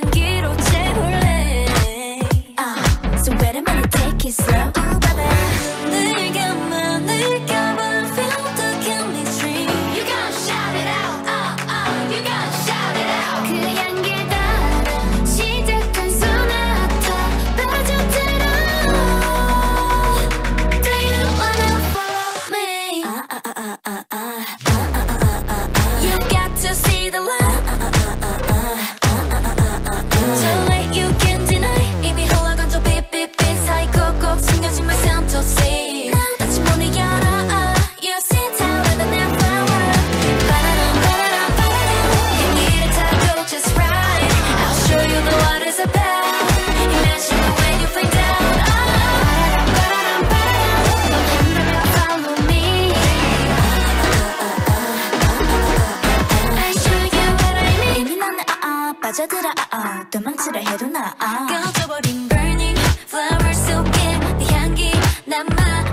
향기로 채울래. So wait a minute, take it slow, baby. 늘 감아 feel the chemistry. You gotta shout it out, you gotta shout it out. 그 향기를 따라 시작한 소나타 빠져들어. Do you wanna follow me? You got to see the light. So late you can't deny. 이미 흘러간 저 빛빛빛 사이 꼭꼭 숨겨진 my fantasy. 다시 문을 열어. You sit down with an air flower. 바라람 바라람 바라람. 향기를 타고 just right. I'll show you what it's about. Imagine it when you find out. 바라람 바라람 바라람. Follow me. I show you what I mean. 이미 나는 빠져들어. 도망치려 해도 나 꺼져버린 burning flower 속에 네 향기 남아.